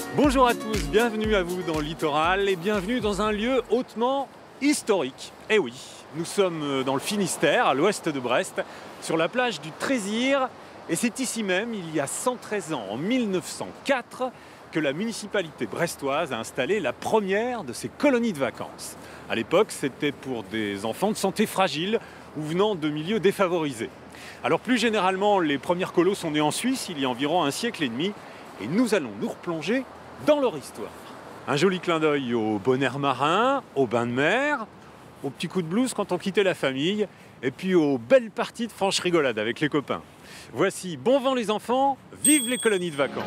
Bonjour à tous, bienvenue à vous dans Littoral et bienvenue dans un lieu hautement historique. Eh oui, nous sommes dans le Finistère, à l'ouest de Brest, sur la plage du Trézire. Et c'est ici même, il y a 113 ans, en 1904, que la municipalité brestoise a installé la première de ces colonies de vacances. À l'époque, c'était pour des enfants de santé fragile ou venant de milieux défavorisés. Alors plus généralement, les premières colos sont nées en Suisse il y a environ un siècle et demi. Et nous allons nous replonger dans leur histoire. Un joli clin d'œil au bon air marin, au bain de mer, au petit coup de blues quand on quittait la famille, et puis aux belles parties de franche rigolade avec les copains. Voici Bon vent les enfants, vive les colonies de vacances.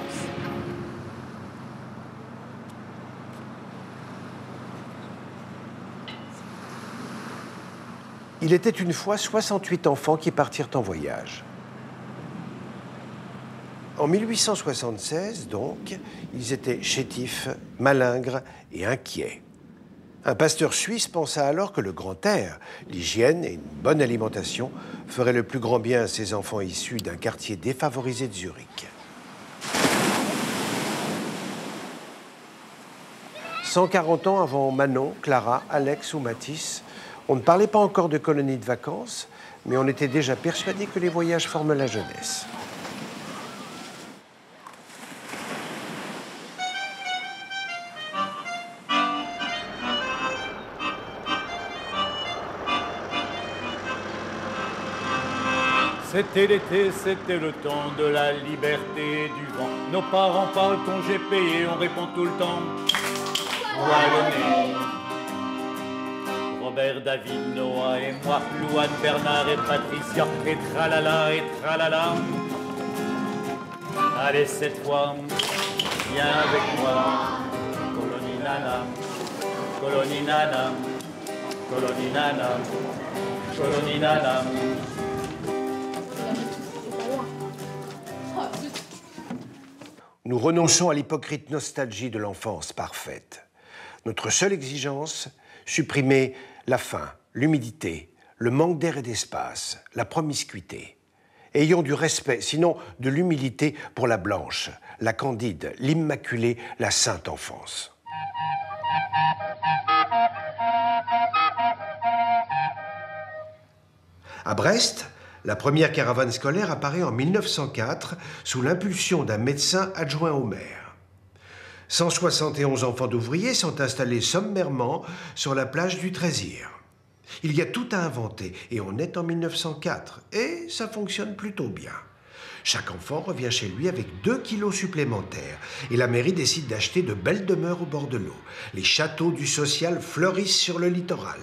Il était une fois 68 enfants qui partirent en voyage. En 1876, donc, ils étaient chétifs, malingres et inquiets. Un pasteur suisse pensa alors que le grand air, l'hygiène et une bonne alimentation feraient le plus grand bien à ces enfants issus d'un quartier défavorisé de Zurich. 140 ans avant Manon, Clara, Alex ou Matisse, on ne parlait pas encore de colonies de vacances, mais on était déjà persuadé que les voyages forment la jeunesse. C'était l'été, c'était le temps de la liberté du vent. Nos parents parlent congé payé, on répond tout le temps. Wallonné. Robert, David, Noah et moi, Louane, Bernard et Patricia, et tralala et tralala. Allez, cette fois, viens avec moi. Colonie nana, colonie nana, colonie nana, colonie nana. Nous renonçons à l'hypocrite nostalgie de l'enfance parfaite. Notre seule exigence, supprimer la faim, l'humidité, le manque d'air et d'espace, la promiscuité. Ayons du respect, sinon de l'humilité pour la blanche, la candide, l'immaculée, la sainte enfance. À Brest, la première caravane scolaire apparaît en 1904 sous l'impulsion d'un médecin adjoint au maire. 171 enfants d'ouvriers sont installés sommairement sur la plage du Trézire. Il y a tout à inventer et on est en 1904 et ça fonctionne plutôt bien. Chaque enfant revient chez lui avec 2 kilos supplémentaires et la mairie décide d'acheter de belles demeures au bord de l'eau. Les châteaux du social fleurissent sur le littoral.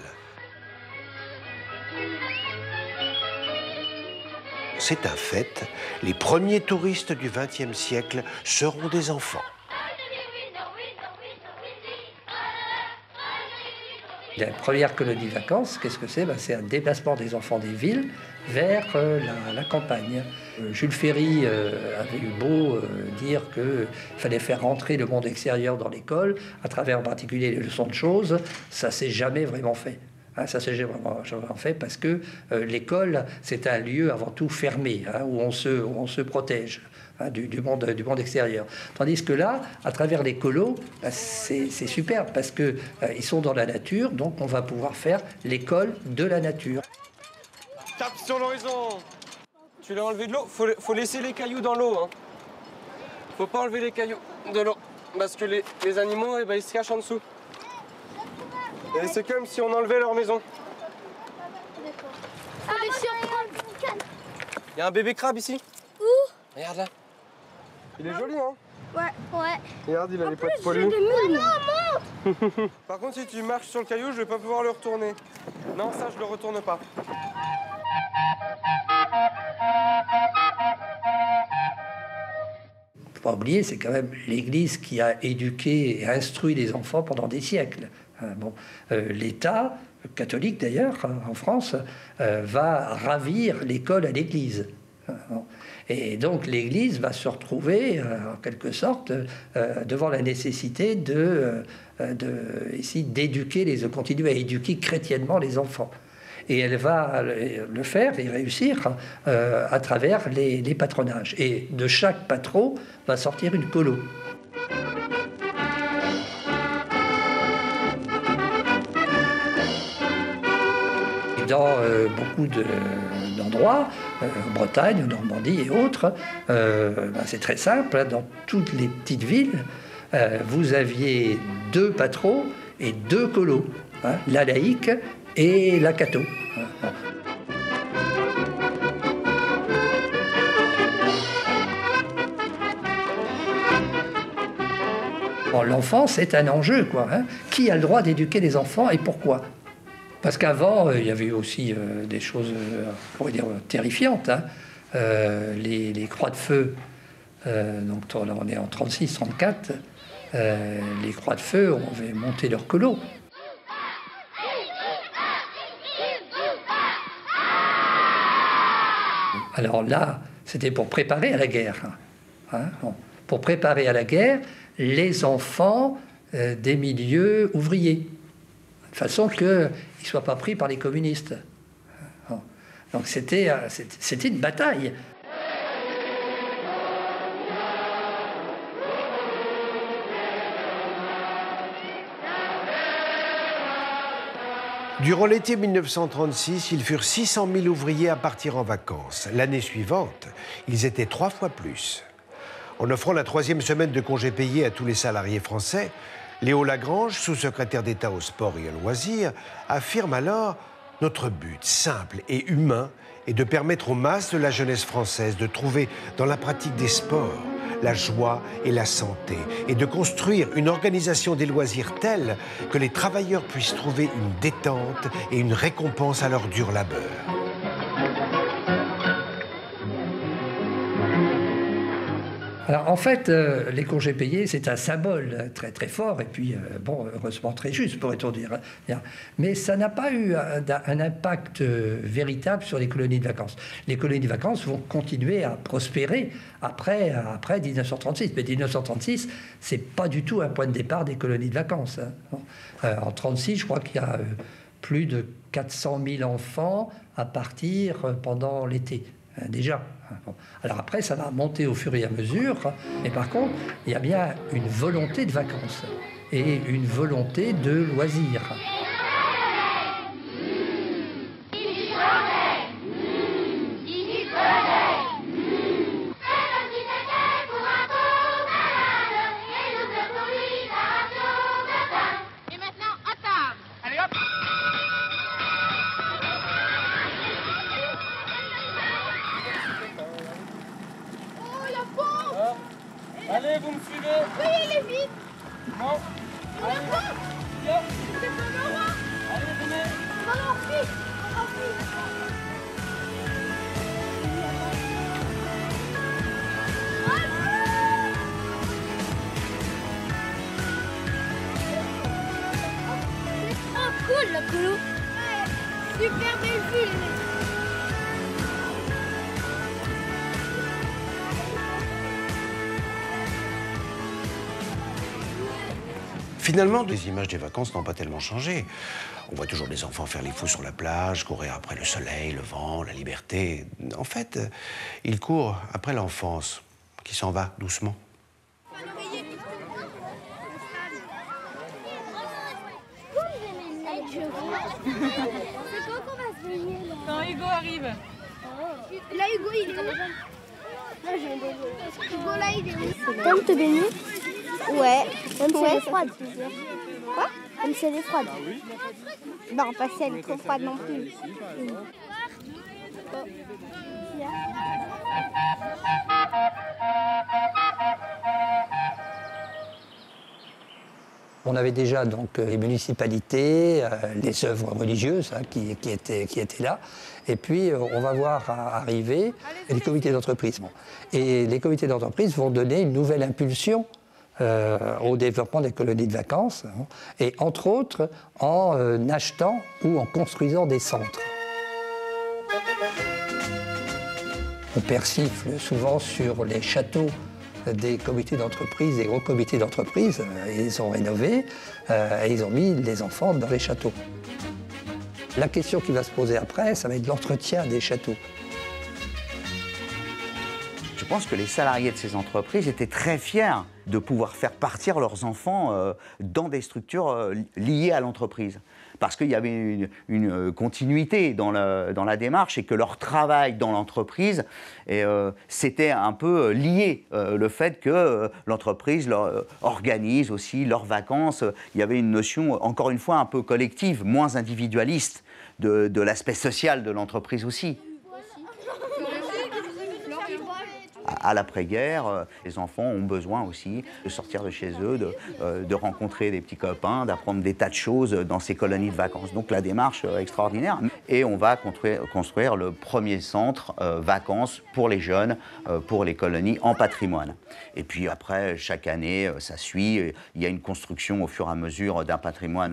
C'est un fait, les premiers touristes du XXe siècle seront des enfants. La première colonie de vacances, qu'est-ce que c'est? C'est un déplacement des enfants des villes vers la campagne. Jules Ferry avait eu beau dire qu'il fallait faire rentrer le monde extérieur dans l'école, à travers en particulier les leçons de choses, ça s'est jamais vraiment fait. Ça s'est vraiment fait parce que l'école, c'est un lieu avant tout fermé, où on se protège du monde extérieur. Tandis que là, à travers les colos, c'est super parce qu'ils sont dans la nature, donc on va pouvoir faire l'école de la nature. Tape sur l'horizon. Tu l'as enlevé de l'eau, faut laisser les cailloux dans l'eau. Faut pas enlever les cailloux de l'eau, parce que les animaux, ils se cachent en dessous. Et c'est comme si on enlevait leur maison. Il y a un bébé crabe ici. Où? Regarde là. Il est joli, hein? Ouais. Regarde, il a les pattes poilues. Non, Par contre, si tu marches sur le caillou, je vais pas pouvoir le retourner. Non, ça, je le retourne pas. Faut pas oublier, c'est quand même l'Église qui a éduqué et instruit les enfants pendant des siècles. L'État, catholique d'ailleurs, en France, va ravir l'école à l'Église. Et donc l'Église va se retrouver, en quelque sorte, devant la nécessité d'éduquer, de continuer à éduquer chrétiennement les enfants. Et elle va le faire et réussir à travers les patronages. Et de chaque patron va sortir une colo. dans beaucoup d'endroits, en Bretagne, en Normandie et autres, c'est très simple. Dans toutes les petites villes, vous aviez 2 patros et 2 colos, hein, la laïque et la catho. L'enfant, c'est un enjeu, quoi. Hein. Qui a le droit d'éduquer les enfants et pourquoi? Parce qu'avant, il y avait aussi des choses, on pourrait dire, terrifiantes. Hein. Les croix de feu, donc on est en 36-34, les croix de feu, on avait monté leur colo. Alors là, c'était pour préparer à la guerre. Hein. Bon. Pour préparer à la guerre les enfants des milieux ouvriers, de façon qu'ils ne soient pas pris par les communistes. Donc c'était une bataille. Durant l'été 1936, ils furent 600 000 ouvriers à partir en vacances. L'année suivante, ils étaient 3 fois plus. En offrant la 3e semaine de congés payés à tous les salariés français, Léo Lagrange, sous-secrétaire d'État au sport et aux loisirs, affirme alors « Notre but simple et humain est de permettre aux masses de la jeunesse française de trouver dans la pratique des sports la joie et la santé et de construire une organisation des loisirs telle que les travailleurs puissent trouver une détente et une récompense à leur dur labeur. » Alors, en fait, les congés payés, c'est un symbole très très fort et puis, bon, heureusement très juste, pourrait-on dire. Mais ça n'a pas eu un impact véritable sur les colonies de vacances. Les colonies de vacances vont continuer à prospérer après 1936. Mais 1936, c'est pas du tout un point de départ des colonies de vacances. Hein. En 1936, je crois qu'il y a plus de 400 000 enfants à partir pendant l'été. Déjà. Bon. Alors après, ça va monter au fur et à mesure, mais par contre, il y a bien une volonté de vacances et une volonté de loisirs. Allez, vous me suivez? Oui, il est vite. Bon. Allez, viens. Allez, venez. Non, vite. Oh, cool, la colo. Ouais, super belle vue, les mecs. Finalement, les images des vacances n'ont pas tellement changé. On voit toujours des enfants faire les fous sur la plage, courir après le soleil, le vent, la liberté. En fait, ils courent après l'enfance, qui s'en va doucement. C'est quand qu'on va se baigner là? Quand Hugo arrive. Là, Hugo, il est où? Là, j'ai un bébé. Hugo, là, il est où? T'aimes te baigner? Ouais. Même si elle est froide, tu veux dire. Quoi? Même si elle est froide. Non, pas si elle est trop froide non plus. On avait déjà donc les municipalités, les œuvres religieuses hein, qui étaient là. Et puis on va voir arriver les comités d'entreprise. Et les comités d'entreprise vont donner une nouvelle impulsion au développement des colonies de vacances, hein, et entre autres en achetant ou en construisant des centres. On persifle souvent sur les châteaux des comités d'entreprise, des gros comités d'entreprise. Ils ont rénové et ils ont mis les enfants dans les châteaux. La question qui va se poser après, ça va être l'entretien des châteaux. Je pense que les salariés de ces entreprises étaient très fiers de pouvoir faire partir leurs enfants dans des structures liées à l'entreprise. Parce qu'il y avait une continuité dans la démarche et que leur travail dans l'entreprise, c'était un peu lié. Le fait que l'entreprise leur organise aussi leurs vacances. Il y avait une notion, encore une fois, un peu collective, moins individualiste de l'aspect social de l'entreprise aussi. À l'après-guerre, les enfants ont besoin aussi de sortir de chez eux, de rencontrer des petits copains, d'apprendre des tas de choses dans ces colonies de vacances. Donc la démarche extraordinaire. Et on va construire le premier centre vacances pour les jeunes, pour les colonies en patrimoine. Et puis après, chaque année, ça suit. Il y a une construction au fur et à mesure d'un patrimoine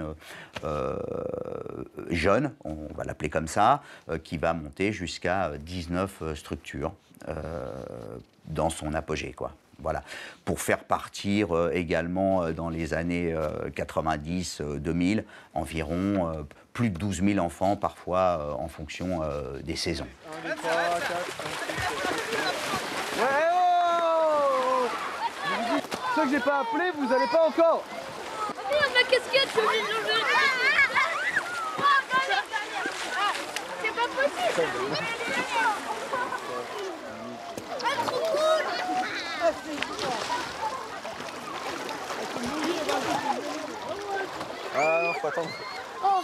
jeune, on va l'appeler comme ça, qui va monter jusqu'à 19 structures. Dans son apogée, quoi. Voilà. Pour faire partir également dans les années 90-2000 environ plus de 12 000 enfants parfois en fonction des saisons. 1, 2, 3, 4, 5, 6, 7, 8. Ouais, oh! Ceux que j'ai pas appelés, vous allez pas encore. Oh merde, ma casquette, je vais l'enlever. C'est pas possible. Ah non, faut attendre. Oh.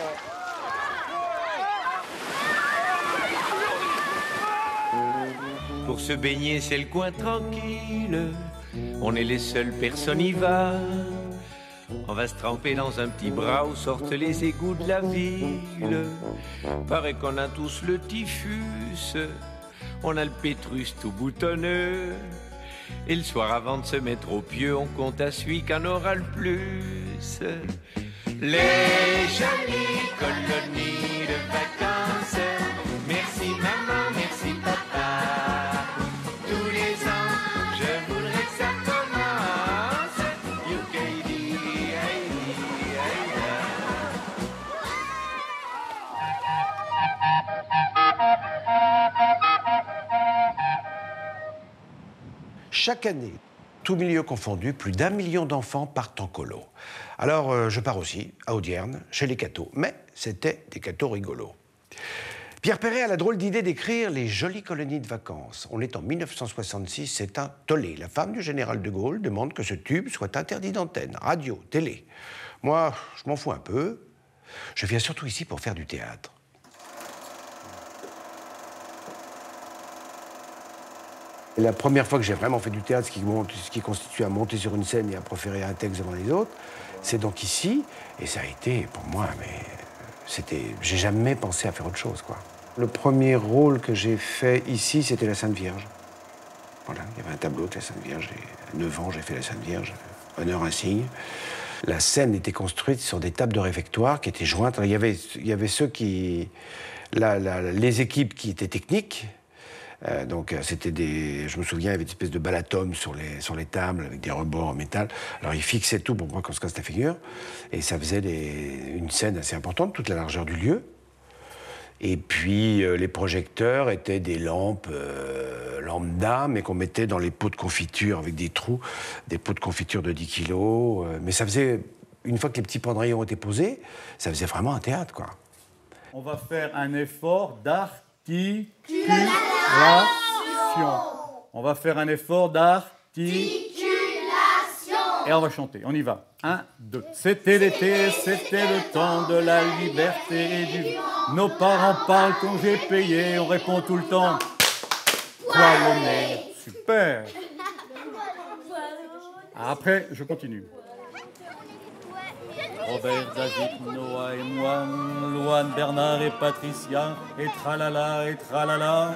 Pour se baigner, c'est le coin tranquille. On est les seules, personne y va. On va se tremper dans un petit bras où sortent les égouts de la ville. Paraît qu'on a tous le typhus. On a le pétrus tout boutonneux. Et le soir avant de se mettre au pieu, on compte à celui qu'en aura le plus. Les jolies colonies de vacances. Merci maman, merci papa. Tous les ans, je voudrais que ça commence. Youkaidi, aïdi, aïda. Chaque année, tout milieu confondu, plus d'1 million d'enfants partent en colo. Alors, je pars aussi, à Audierne, chez les cathos. Mais c'était des cathos rigolos. Pierre Perret a la drôle d'idée d'écrire les jolies colonies de vacances. On est en 1966, c'est un tollé. La femme du général de Gaulle demande que ce tube soit interdit d'antenne, radio, télé. Moi, je m'en fous un peu. Je viens surtout ici pour faire du théâtre. La première fois que j'ai vraiment fait du théâtre, ce qui constitue à monter sur une scène et à proférer un texte devant les autres, c'est donc ici. Et ça a été, pour moi, j'ai jamais pensé à faire autre chose, quoi. Le premier rôle que j'ai fait ici, c'était la Sainte Vierge. Voilà, il y avait un tableau de la Sainte Vierge. À 9 ans, j'ai fait la Sainte Vierge. Honneur, insigne. La scène était construite sur des tables de réfectoire qui étaient jointes. Alors, il y avait ceux qui... les équipes qui étaient techniques. Donc c'était je me souviens, il y avait une espèce de balatome sur les tables avec des rebords en métal. Alors ils fixaient tout pour pas qu'on se casse la figure. Et ça faisait une scène assez importante, toute la largeur du lieu. Et puis les projecteurs étaient des lampes lambda, mais qu'on mettait dans les pots de confiture avec des trous, des pots de confiture de 10 kilos. Mais ça faisait, une fois que les petits pendrillons étaient posés, ça faisait vraiment un théâtre, quoi. On va faire un effort d'articulation. On va faire un effort d'articulation. Et on va chanter, on y va. 1, 2. C'était l'été, c'était le temps de la liberté et du... Nos parents parlent, congé payé, on répond tout le temps. Poil au nez. Super. Après, je continue. Robert, David, Noah et moi, Loane, Bernard et Patricia, et tralala, et tralala.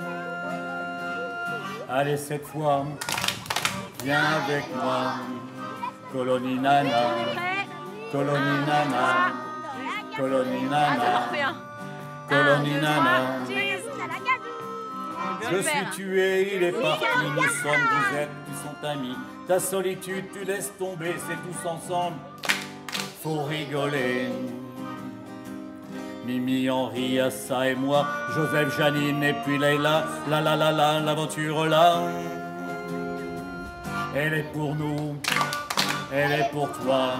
Allez, cette fois, viens avec moi. Colonie nana, colonie nana, colonie nana, colonie nana. Je suis tué, il est parti, nous sommes, vous êtes, ils sont amis. Ta solitude, tu laisses tomber, c'est tous ensemble. Faut rigoler. Mimi, Henri, Assa et moi, Joseph, Janine et puis Leïla, l'aventure là. Elle est pour nous, elle est pour toi.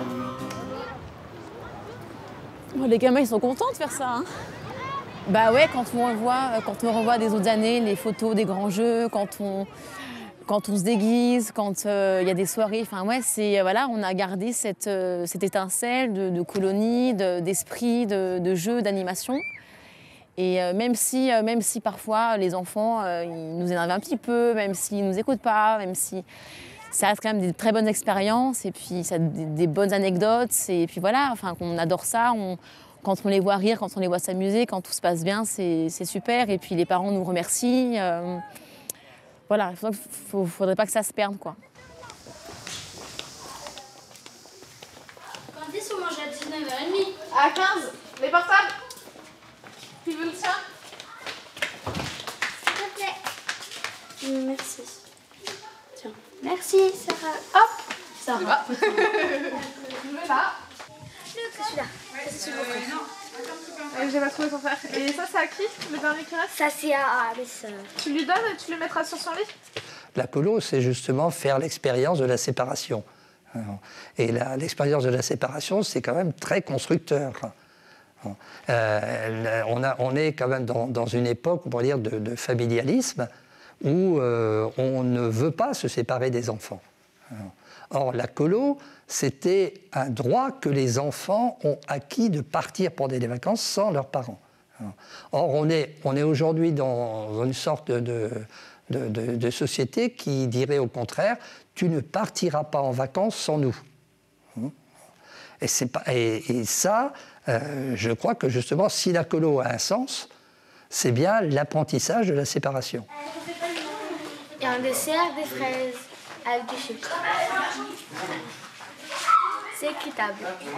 Bon, les gamins, ils sont contents de faire ça. Hein. Bah ouais, quand on revoit des autres années, les photos des grands jeux, quand on se déguise, quand il y a des soirées, enfin ouais, voilà, on a gardé cette étincelle de colonie, d'esprit, de jeu, d'animation. Et même si parfois les enfants ils nous énervent un petit peu, même s'ils nous écoutent pas, même si ça reste quand même des très bonnes expériences et puis ça des bonnes anecdotes et puis voilà, enfin on adore ça. Quand on les voit rire, quand on les voit s'amuser, quand tout se passe bien, c'est super. Et puis les parents nous remercient. Voilà, il ne faudrait pas que ça se perde, quoi. Quand est-ce qu'on mange à 19h30 ? À 15, les portables. Tu veux le ça ? S'il te plaît. Merci. Tiens. Merci, Sarah. Hop, Sarah. Je vais là. c'est celui-là. C'est celui-là. J'ai pas trouvé ton frère. Et ça, c'est à qui, le dernier qui reste ? Ça, c'est à mes sœurs. Tu lui donnes et tu le mettras sur son lit ? La colo, c'est justement faire l'expérience de la séparation. Et l'expérience de la séparation, c'est quand même très constructeur. On est quand même dans une époque, on pourrait dire, de familialisme, où on ne veut pas se séparer des enfants. Or, la colo, c'était un droit que les enfants ont acquis de partir pendant des vacances sans leurs parents. Or, on est aujourd'hui dans une sorte de société qui dirait au contraire, tu ne partiras pas en vacances sans nous. Et ça, je crois que justement, si la colo a un sens, c'est bien l'apprentissage de la séparation. Et un dessert, des fraises avec du chips. C'est équitable.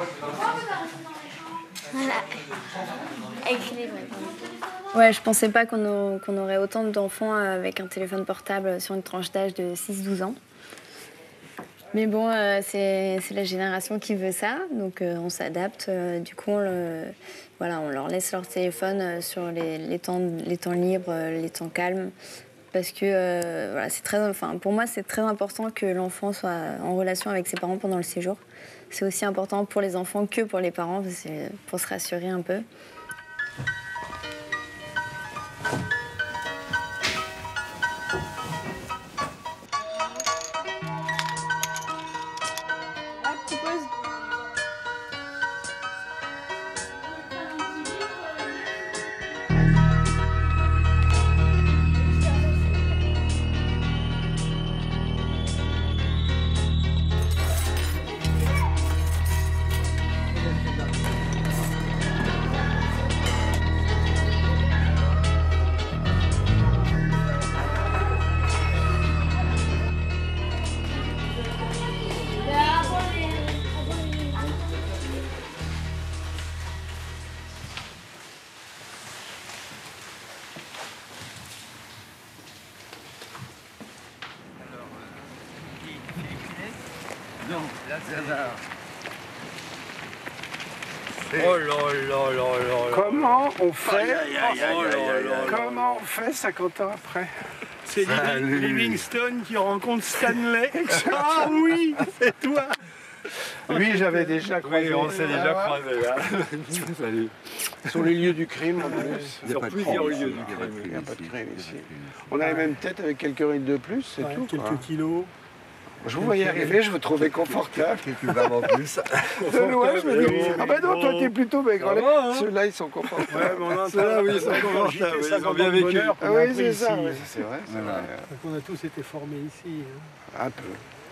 Voilà. Équilibré. Ouais, je pensais pas qu'on aurait autant d'enfants avec un téléphone portable sur une tranche d'âge de 6-12 ans. Mais bon, c'est la génération qui veut ça, donc on s'adapte. Du coup, on leur laisse leur téléphone sur les temps libres, les temps calmes. Parce que pour moi, c'est très important que l'enfant soit en relation avec ses parents pendant le séjour. C'est aussi important pour les enfants que pour les parents, pour se rassurer un peu. Non, Lazare. Oh là là là là. Comment on fait Comment on fait 50 ans après? C'est Livingstone qui rencontre Stanley. Ah oui, c'est toi. Lui, j'avais déjà croisé. Oui, on s'est déjà croisé là. Salut. Sur les lieux du crime, en plus. Sur plusieurs lieux du crime. Il n'y a pas de crime ici. On a les mêmes têtes avec quelques rides de plus, c'est tout. Quelques kilos. Je vous voyais arriver, je vous trouvais confortable. Quelques grammes en plus. De loin, je me dis, ah ben non, toi t'es plutôt maigre. Ceux-là, ils sont confortables. Ouais, mais ceux-là, oui, ils sont confortables. Ils ont bien vécu. Ah oui, c'est ça, c'est vrai. On a tous été formés ici. Un peu.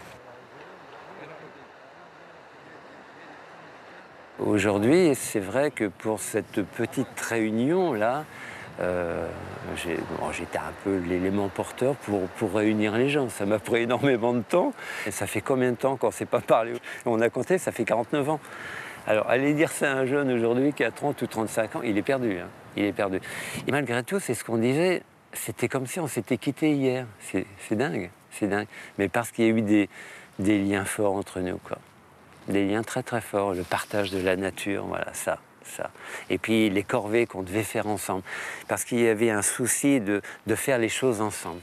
Aujourd'hui, c'est vrai que pour cette petite réunion-là, j'étais un peu l'élément porteur pour réunir les gens. Ça m'a pris énormément de temps. Et ça fait combien de temps qu'on ne s'est pas parlé? On a compté, ça fait 49 ans. Alors, aller dire ça à un jeune aujourd'hui qui a 30 ou 35 ans, il est perdu. Hein. Il est perdu. Et malgré tout, c'est ce qu'on disait, c'était comme si on s'était quitté hier. C'est dingue, c'est dingue. Mais parce qu'il y a eu des liens forts entre nous, quoi. Des liens très très forts, le partage de la nature, voilà, ça. ça. Et puis les corvées qu'on devait faire ensemble, parce qu'il y avait un souci de faire les choses ensemble.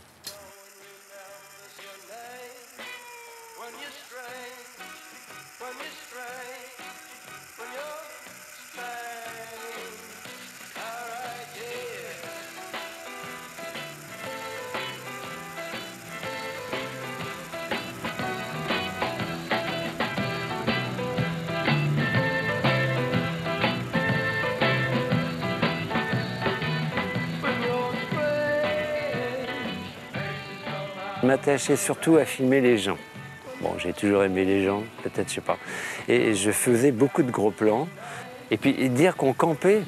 Je m'attachais surtout à filmer les gens. Bon, j'ai toujours aimé les gens, peut-être, je sais pas. Et je faisais beaucoup de gros plans. Et puis dire qu'on campait,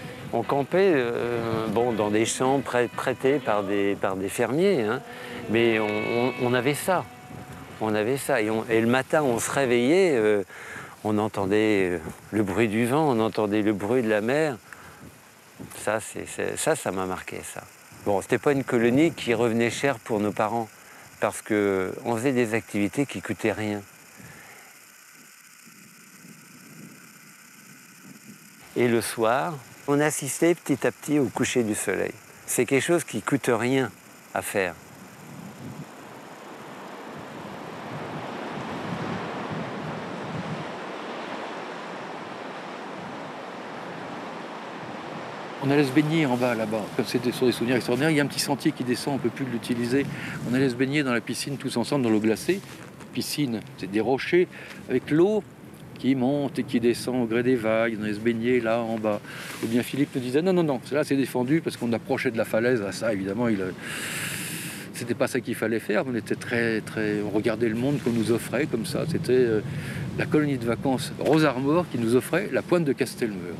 bon, dans des champs prêtés par des fermiers, hein. Mais on avait ça. On avait ça. Et le matin, on se réveillait, on entendait le bruit du vent, on entendait le bruit de la mer. Ça m'a marqué, ça. Bon, c'était pas une colonie qui revenait cher pour nos parents, parce qu'on faisait des activités qui coûtaient rien. Et le soir, on assistait petit à petit au coucher du soleil. C'est quelque chose qui coûte rien à faire. On allait se baigner en bas, là-bas. Comme c'était sur des souvenirs extraordinaires, il y a un petit sentier qui descend, on ne peut plus l'utiliser. On allait se baigner dans la piscine tous ensemble, dans l'eau glacée. Piscine, c'est des rochers avec l'eau qui monte et qui descend au gré des vagues. On allait se baigner là, en bas. Et bien Philippe nous disait, non, là c'est défendu parce qu'on approchait de la falaise. À ça, évidemment, c'était pas ça qu'il fallait faire. On était on regardait le monde qu'on nous offrait comme ça. C'était la colonie de vacances Rose Armor qui nous offrait la pointe de Castelmeur.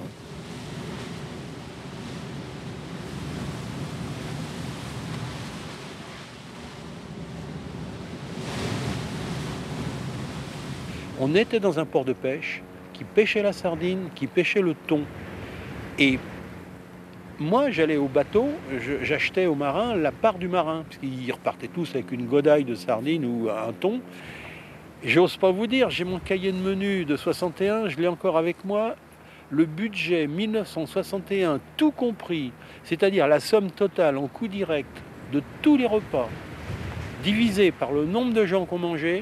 On était dans un port de pêche qui pêchait la sardine, qui pêchait le thon. Et moi, j'allais au bateau, j'achetais aux marins la part du marin, parce qu'ils repartaient tous avec une godaille de sardines ou un thon. J'ose pas vous dire, j'ai mon cahier de menu de 61, je l'ai encore avec moi. Le budget 1961, tout compris, c'est-à-dire la somme totale en coût direct de tous les repas, divisé par le nombre de gens qu'on mangeait,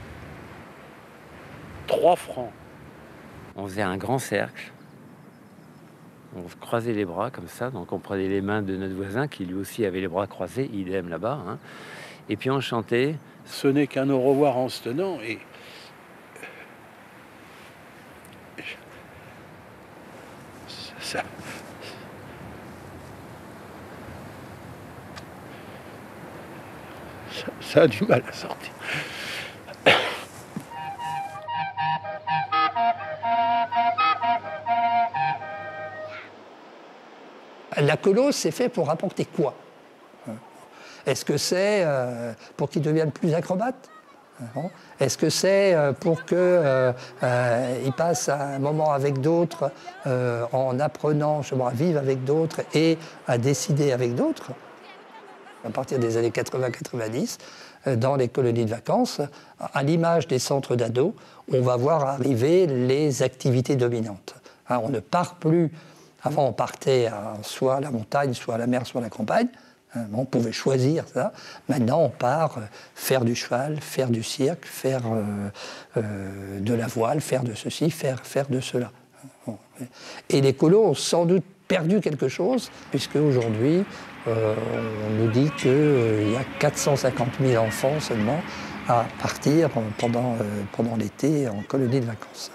3 francs. On faisait un grand cercle. On se croisait les bras comme ça, donc on prenait les mains de notre voisin qui lui aussi avait les bras croisés, idem là-bas. Hein. Et puis on chantait. Ce n'est qu'un au revoir en se tenant. Et ça a du mal à sortir. La colo, c'est fait pour rapporter quoi? Est-ce que c'est pour qu'ils deviennent plus acrobates? Est-ce que c'est pour qu'ils passent un moment avec d'autres en apprenant à vivre avec d'autres et à décider avec d'autres? À partir des années 80-90, dans les colonies de vacances, à l'image des centres d'ados, on va voir arriver les activités dominantes. On ne part plus. Avant, on partait soit à la montagne, soit à la mer, soit à la campagne. On pouvait choisir ça. Maintenant, on part faire du cheval, faire du cirque, faire de la voile, faire de ceci, faire de cela. Et les colos ont sans doute perdu quelque chose, puisque aujourd'hui, on nous dit qu'il y a 450 000 enfants seulement à partir pendant l'été en colonie de vacances.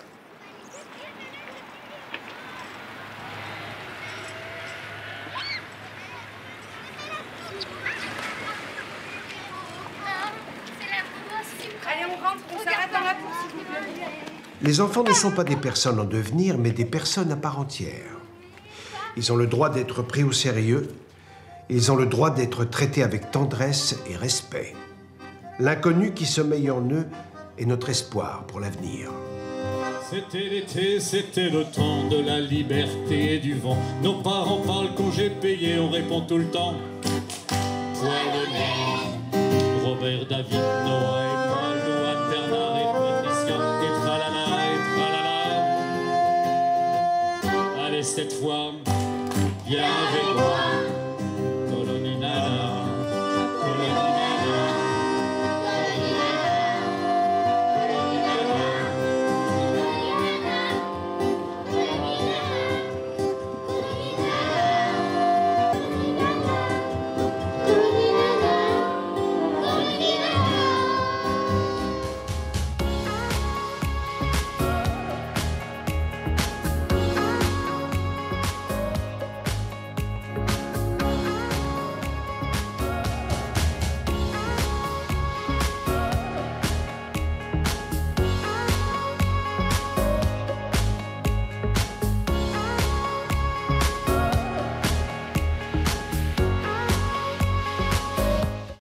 Les enfants ne sont pas des personnes en devenir, mais des personnes à part entière. Ils ont le droit d'être pris au sérieux. Ils ont le droit d'être traités avec tendresse et respect. L'inconnu qui sommeille en eux est notre espoir pour l'avenir. C'était l'été, c'était le temps de la liberté et du vent. Nos parents parlent congé payé, on répond tout le temps. Poil Robert, David, Noah et moi, Johan, Bernard et Patricia, et tralala et tralala. Allez cette fois. Viens